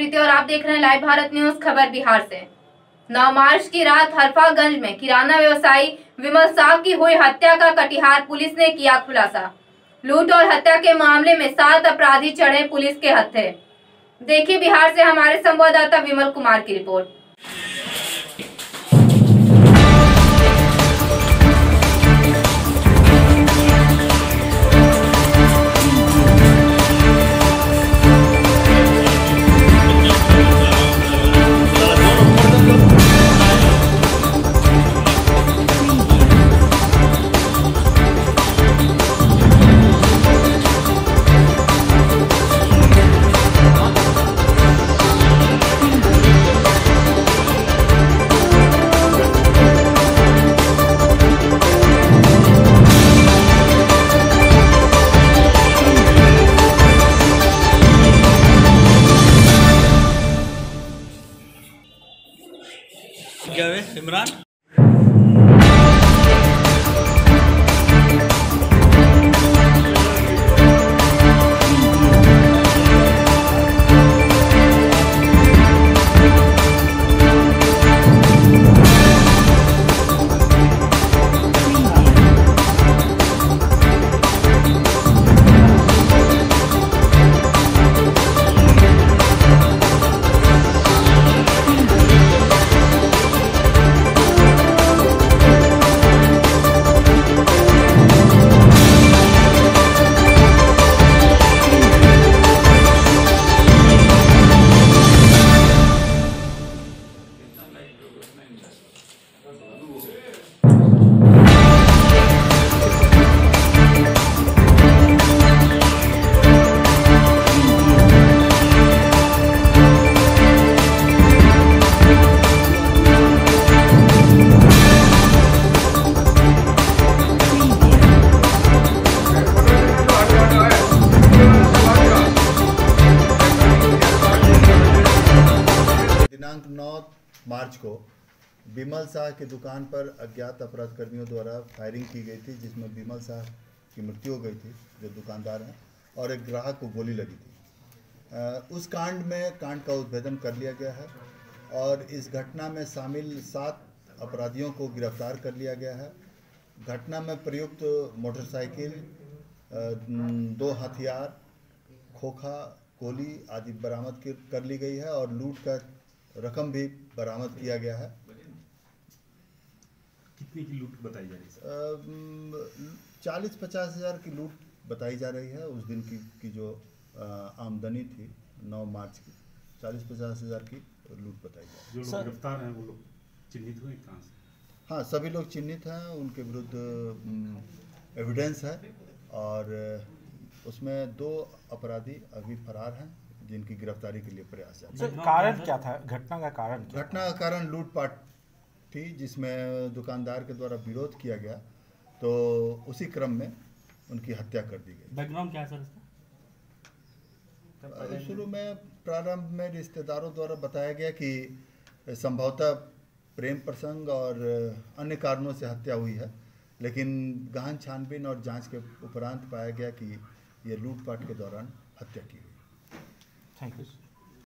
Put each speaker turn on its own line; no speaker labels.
प्रीति और आप देख रहे हैं लाइव भारत न्यूज। खबर बिहार से। 9 मार्च की रात हरफागंज में किराना व्यवसायी विमल साह की हुई हत्या का कटिहार पुलिस ने किया खुलासा। लूट और हत्या के मामले में 7 अपराधी चढ़े पुलिस के हत्थे। देखिए बिहार से हमारे संवाददाता विमल कुमार की रिपोर्ट।
क्या है इमरान?
दिनांक 9 मार्च को विमल साह की दुकान पर अज्ञात अपराध कर्मियों द्वारा फायरिंग की गई थी, जिसमें विमल साह की मृत्यु हो गई थी, जो दुकानदार हैं, और एक ग्राहक को गोली लगी थी। उस कांड का उद्भेदन कर लिया गया है और इस घटना में शामिल 7 अपराधियों को गिरफ्तार कर लिया गया है। घटना में प्रयुक्त मोटरसाइकिल, 2 हथियार, खोखा, गोली आदि बरामद कर ली गई है और लूट का रकम भी बरामद किया गया है।
कितने की लूट बताई जा रही है?
40-50 हज़ार की लूट बताई जा रही है। उस दिन की जो आमदनी थी 9 मार्च की, 40-50 हज़ार की लूट बताई जा रही है।
जो लोग गिरफ्तार हैं वो लोग चिन्हित हुए कहाँ से?
हाँ, सभी लोग चिन्हित हैं, उनके विरुद्ध एविडेंस है और उसमें 2 अपराधी अभी फरार हैं, जिनकी गिरफ्तारी के लिए प्रयास है।
कारण क्या था? घटना का कारण क्या?
घटना का कारण लूटपाट थी, जिसमें दुकानदार के द्वारा विरोध किया गया, तो उसी क्रम में उनकी हत्या कर दी गई।
बैकग्राउंड क्या है सर इसका?
शुरू में प्रारंभ में रिश्तेदारों द्वारा बताया गया कि संभवतः प्रेम प्रसंग और अन्य कारणों से हत्या हुई है, लेकिन गहन छानबीन और जांच के उपरांत पाया गया कि ये लूटपाट के दौरान हत्या की हुई।
Thank you.